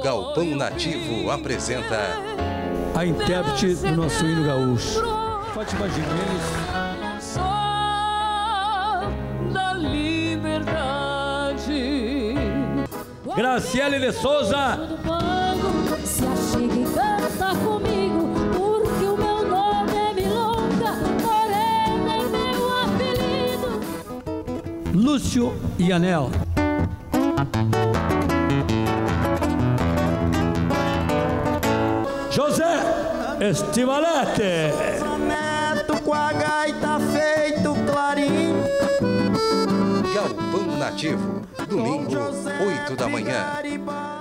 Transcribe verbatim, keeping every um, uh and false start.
Galpão Nativo apresenta a intérprete do nosso hino gaúcho, Fátima Jimenez. Da liberdade. Graciele de Souza. Se achega e canta comigo, porque o meu nome é Milonga, Morena é meu apelido. Lúcio e Anel. José Estivalete. Soneto com a gaita feito clarim. Galpão Nativo, domingo, oito da manhã.